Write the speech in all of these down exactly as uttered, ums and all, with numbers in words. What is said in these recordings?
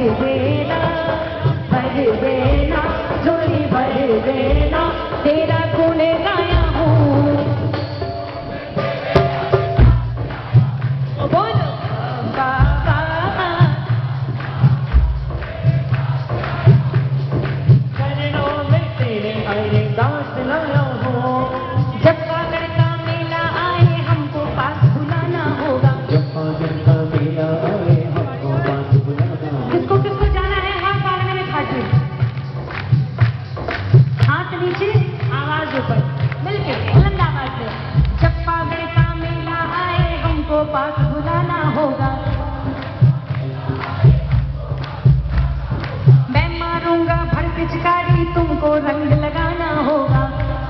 देना, भर देना, झोली भर देना, तेरा गुण गाया हूँ। बोलो बाबा, चरणों में तेरे अरदास लाया हूँ। जब सागर का मेला आए हमको पास बुलाना होगा। जब सागर का मेला आए हमको पास बुलाना होगा। किसको किसको जाना है हाथ मारने में खाटू, हाथ नीचे आवाज ऊपर मिलके बुलंद आवाज से। जब सागर का मेला आए हमको पास बुलाना होगा। मैं मारूंगा भर पिचकारी, तुमको रंग लगाना होगा।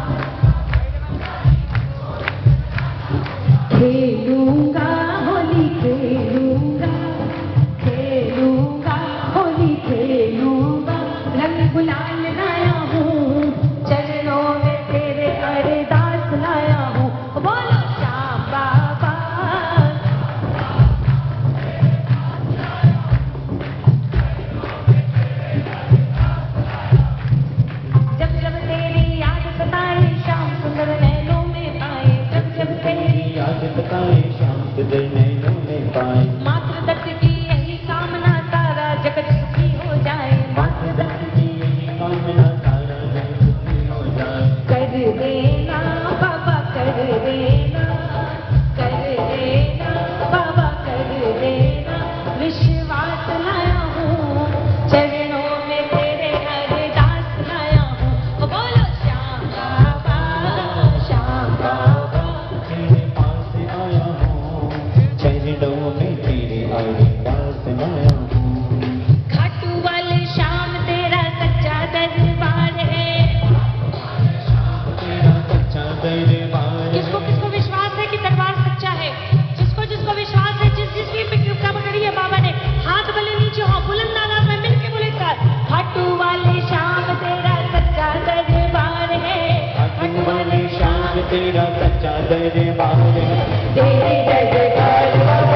खेलूंगा होली खेलूंगा, खेलूंगा होली खेलूंगा, रंग गुलाल लाया हूँ, चरणों में तेरे अरदास लाया हूँ। बोलो श्याम बाबा, जब जब तेरी याद सताए श्याम सुंदर नैनों में पाए, जब जब तेरी याद बताए श्याम सुंदर नैनों में पाए। मात्र दत्त की यही कामना, सारा जगत सुखी हो जाए। मात्र दत्त की यही कामना, सारा जग सुखी हो जाए। कर देना बाबा, कर देना, कर देना बाबा, कर देना, विश्वास लाया हूँ, चरणों में तेरे अरदास लाया हूँ। बोलो श्याम बाबा, श्याम बाबा, तेरे पास आया हूँ, चरणों में तेरे अरदास लाया हूँ। खाटू वाले श्याम तेरा सच्चा दरबार है। तेरा सच्चा दरबार है। किसको किसको विश्वास है कि दरबार सच्चा है, जिसको जिसको विश्वास है, जिस जिसकी कृपा पकड़ी है बाबा ने, हाथ भले नीचे हो, बुलंद आवाज में मिलके बोले साथ, खाटू वाले श्याम तेरा सच्चा दरबार है। खाटू वाले श्याम तेरा सच्चा दरबार है। तेरी जय जयकार